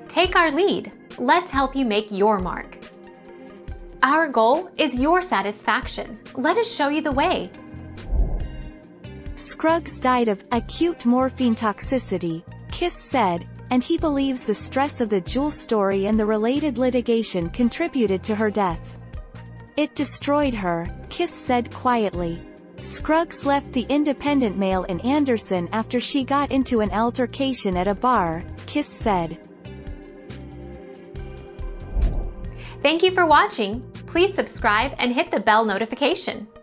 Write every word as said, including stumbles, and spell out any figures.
Take our lead. Let's help you make your mark. Our goal is your satisfaction. Let us show you the way. Scruggs died of acute morphine toxicity, Kiss said, and he believes the stress of the Jewell story and the related litigation contributed to her death. It destroyed her, Kiss said quietly. Scruggs left the Independent Mail in Anderson after she got into an altercation at a bar, Kiss said. Thank you for watching. Please subscribe and hit the bell notification.